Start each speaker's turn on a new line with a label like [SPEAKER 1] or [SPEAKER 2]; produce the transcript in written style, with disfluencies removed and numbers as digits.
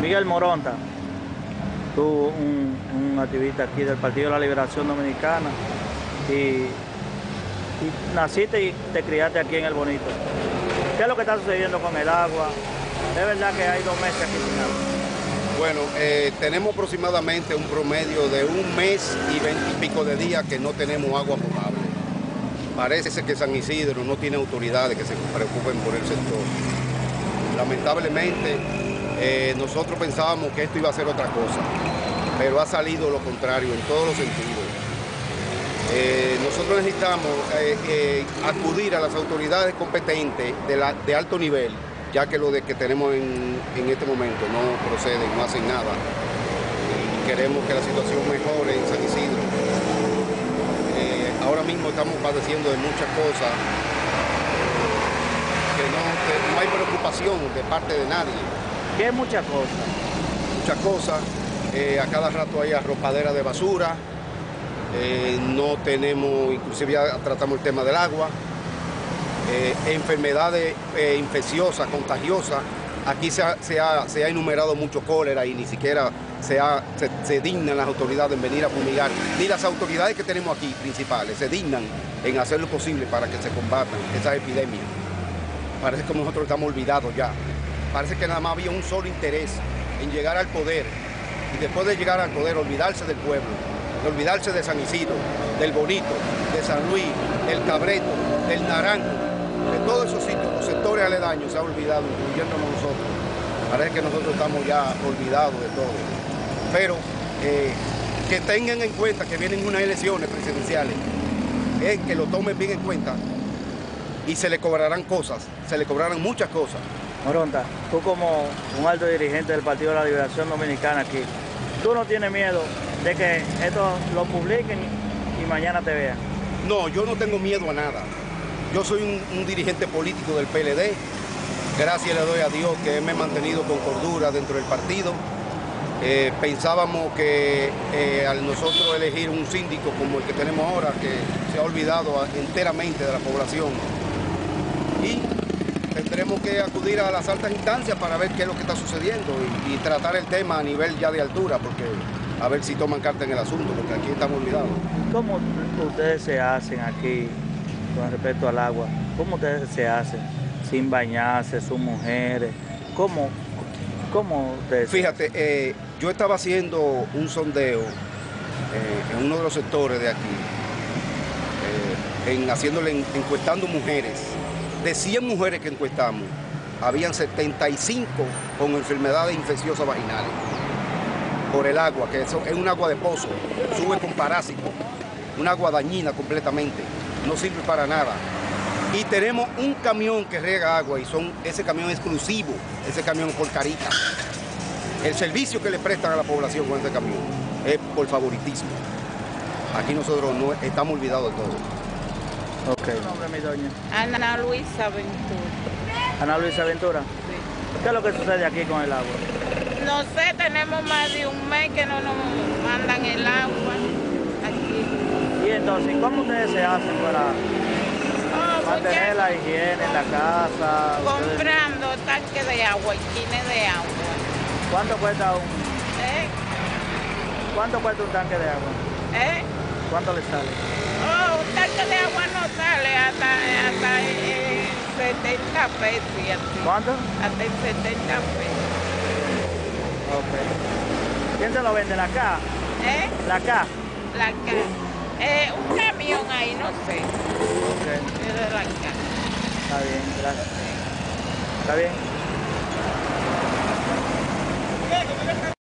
[SPEAKER 1] Miguel Moronta, tú un activista aquí del Partido de la Liberación Dominicana y naciste y te criaste aquí en El Bonito. ¿Qué es lo que está sucediendo con el agua? ¿Es verdad que hay 2 meses aquí sin agua?
[SPEAKER 2] Bueno, tenemos aproximadamente un promedio de 1 mes y 20 y pico de días que no tenemos agua potable. Parece que San Isidro no tiene autoridades que se preocupen por el sector. Lamentablemente, nosotros pensábamos que esto iba a ser otra cosa, pero ha salido lo contrario en todos los sentidos. Nosotros necesitamos acudir a las autoridades competentes de alto nivel, ya que lo que tenemos en este momento no procede, no hacen nada. Y queremos que la situación mejore en San Isidro. Ahora mismo estamos padeciendo de muchas cosas, que no hay preocupación de parte de nadie.
[SPEAKER 1] ¿Qué es muchas cosas?
[SPEAKER 2] Muchas cosas, a cada rato hay arropadera de basura, no tenemos, inclusive ya tratamos el tema del agua, enfermedades infecciosas, contagiosas. Aquí se ha enumerado mucho cólera y ni siquiera se dignan las autoridades en venir a fumigar, ni las autoridades que tenemos aquí principales se dignan en hacer lo posible para que se combatan esas epidemias. Parece que nosotros estamos olvidados ya. Parece que nada más había un solo interés en llegar al poder y después de llegar al poder olvidarse del pueblo, de olvidarse de San Isidro, del Bonito, de San Luis, del Cabreto, del Naranjo, de todos esos sitios, los sectores aledaños se ha olvidado, incluyéndonos nosotros. Parece que nosotros estamos ya olvidados de todo. Pero que tengan en cuenta que vienen unas elecciones presidenciales, que lo tomen bien en cuenta y se le cobrarán cosas, se le cobrarán muchas cosas.
[SPEAKER 1] Moronta, tú como un alto dirigente del Partido de la Liberación Dominicana aquí, ¿tú no tienes miedo de que esto lo publiquen y mañana te vean?
[SPEAKER 2] No, yo no tengo miedo a nada. Yo soy un dirigente político del PLD. Gracias le doy a Dios que me he mantenido con cordura dentro del partido. Pensábamos que al nosotros elegir un síndico como el que tenemos ahora, que se ha olvidado enteramente de la población, y tendremos que acudir a las altas instancias para ver qué es lo que está sucediendo y tratar el tema a nivel ya de altura, porque a ver si toman carta en el asunto, porque aquí estamos olvidados.
[SPEAKER 1] ¿Cómo ustedes se hacen aquí con respecto al agua? ¿Cómo ustedes se hacen sin bañarse, sus mujeres? ¿Cómo ustedes?
[SPEAKER 2] Fíjate, yo estaba haciendo un sondeo en uno de los sectores de aquí, encuestando mujeres. De 100 mujeres que encuestamos, habían 75 con enfermedades infecciosas vaginales por el agua, que eso es un agua de pozo, sube con parásitos, un agua dañina completamente, no sirve para nada. Y tenemos un camión que riega agua y ese camión exclusivo, ese camión por carita. El servicio que le prestan a la población con ese camión es por favoritismo. Aquí nosotros no estamos olvidados de todo.
[SPEAKER 1] Ok. ¿Qué nombre, mi doña?
[SPEAKER 3] Ana Luisa Ventura.
[SPEAKER 1] Ana Luisa Ventura.
[SPEAKER 3] Sí.
[SPEAKER 1] ¿Qué es lo que sucede aquí con el agua?
[SPEAKER 3] No sé, tenemos más de 1 mes que no nos mandan el agua aquí.
[SPEAKER 1] Y entonces, ¿cómo ustedes se hacen para mantener la higiene en la casa?
[SPEAKER 3] Comprando tanques de agua y tines de agua.
[SPEAKER 1] ¿Cuánto cuesta ¿Cuánto cuesta un tanque de agua? ¿Cuánto le sale?
[SPEAKER 3] Un tanque de agua no sale hasta 70 pesos. Y así.
[SPEAKER 1] ¿Cuánto?
[SPEAKER 3] Hasta en 70 pesos.
[SPEAKER 1] Ok. ¿Quién se lo vende? ¿La K? ¿La K?
[SPEAKER 3] La K. Un camión ahí, no sé.
[SPEAKER 1] Ok.
[SPEAKER 3] Es de la K.
[SPEAKER 1] Está bien, gracias. ¿Está bien?